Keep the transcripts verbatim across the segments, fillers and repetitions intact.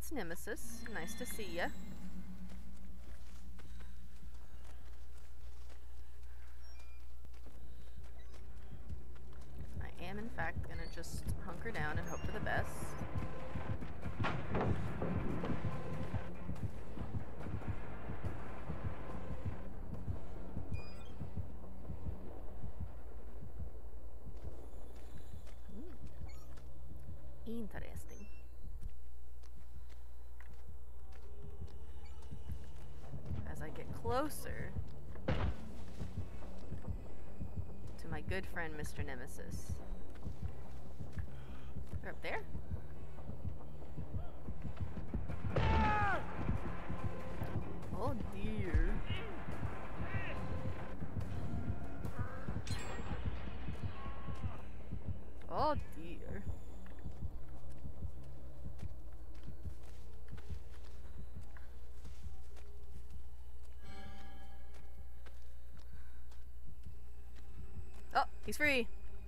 it's Nemesis. Nice to see ya. I am, in fact, gonna just hunker down and hope for the best. Interesting. As I get closer to my good friend, Mister Nemesis. They're up there? Oh dear. Oh dear. Oh, he's free.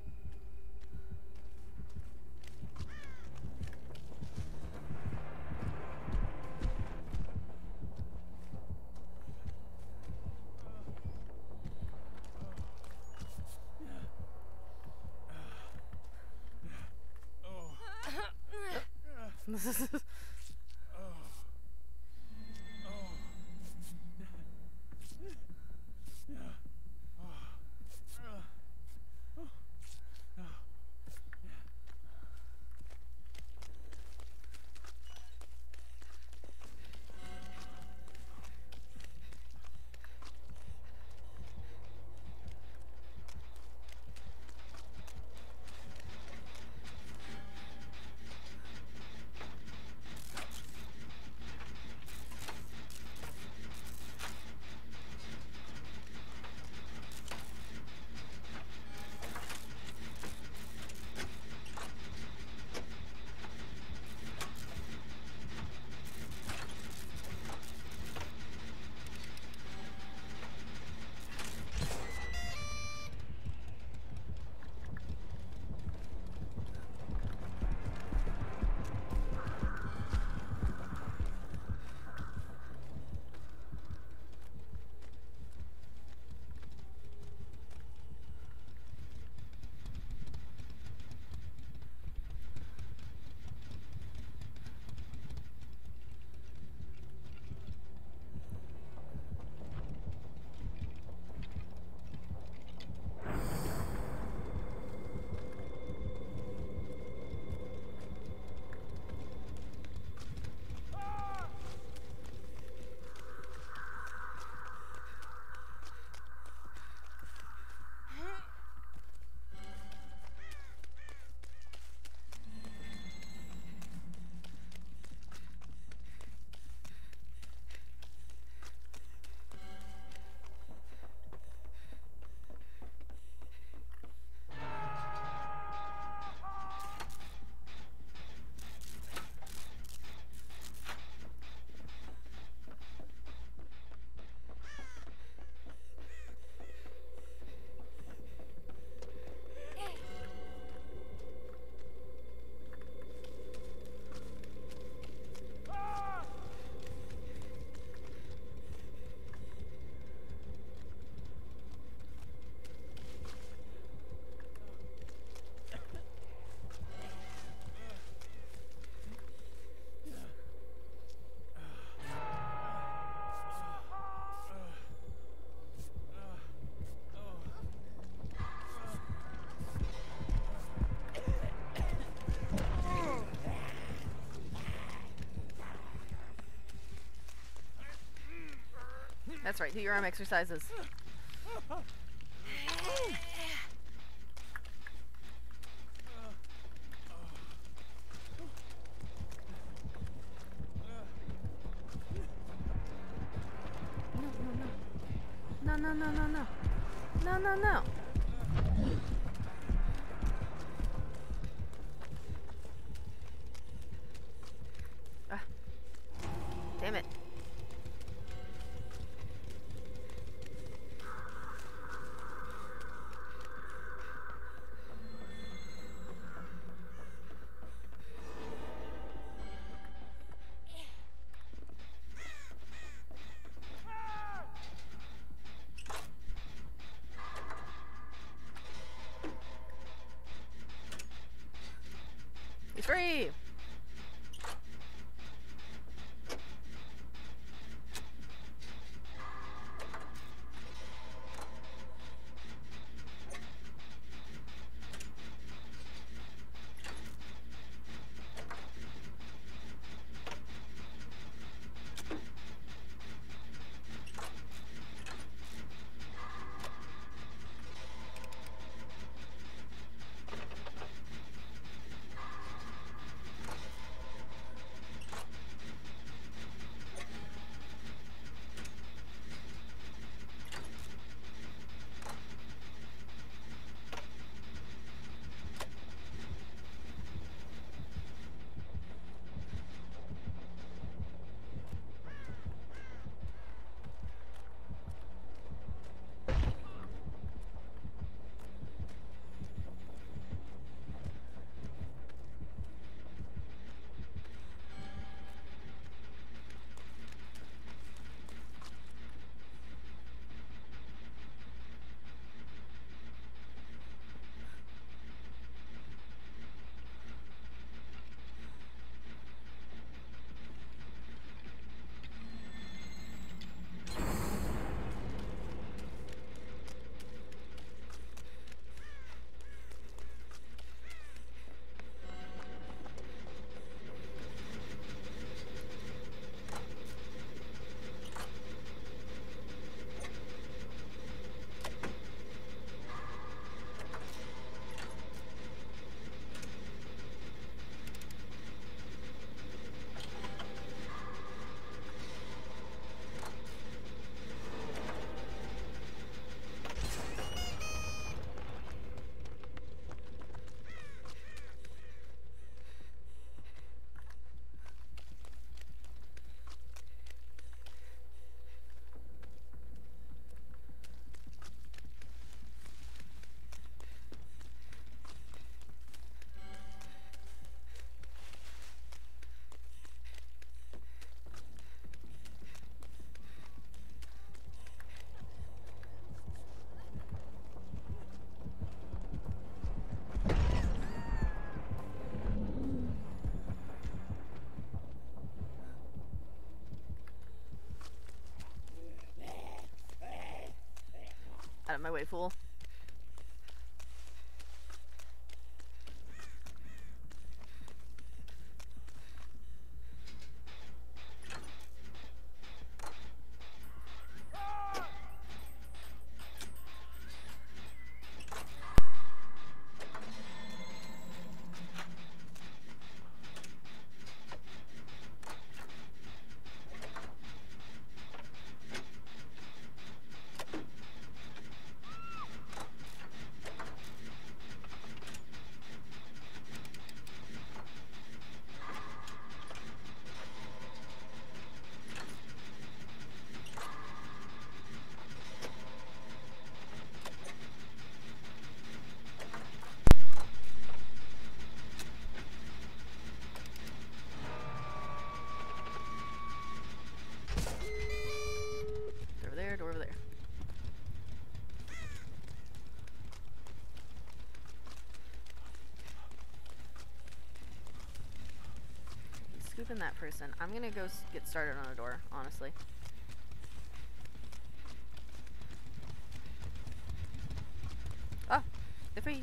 That's right, do your arm exercises. No, no, no, no, no. No, no, no. Ah. Damn it. free! Out of my way, fool. Door over there. He's scooping that person. I'm gonna go s get started on a door, honestly. Oh, they're free.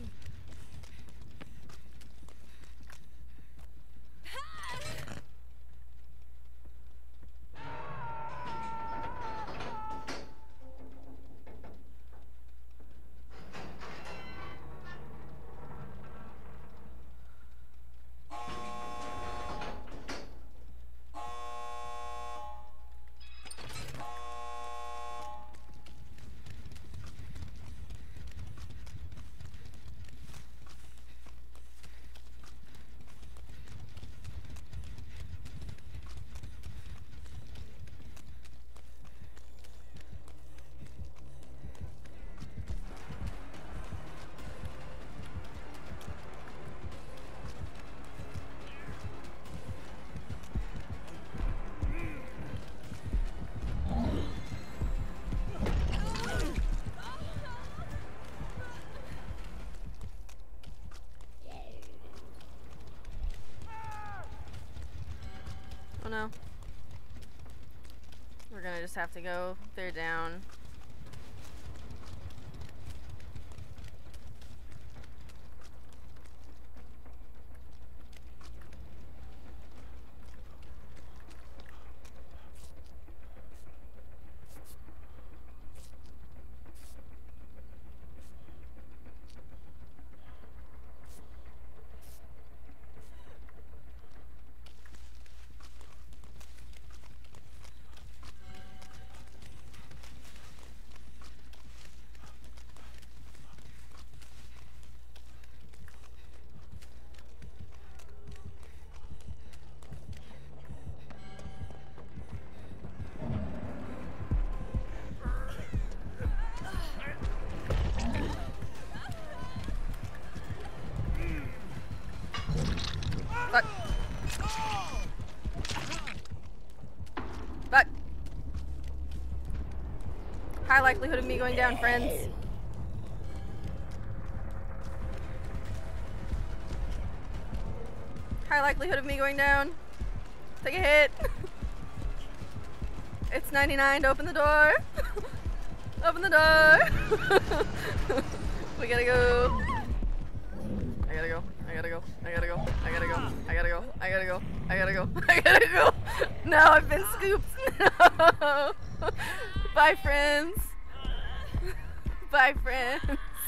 no. We're gonna just have to go. They're down. Fuck. Fuck. High likelihood of me going down, friends. High likelihood of me going down. Take a hit. It's ninety-nine to open the door. Open the door. We gotta go. I gotta go. I gotta go. I gotta go. I gotta go. I gotta go. I gotta go. I gotta go. I gotta go. No, I've been scooped. No. Bye, friends. Bye, friends.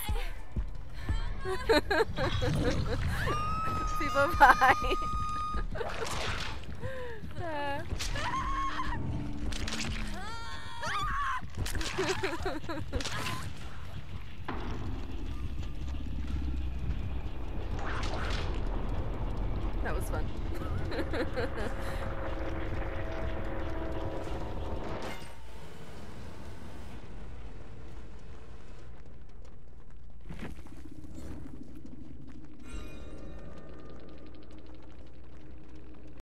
People, bye. Uh. That was fun.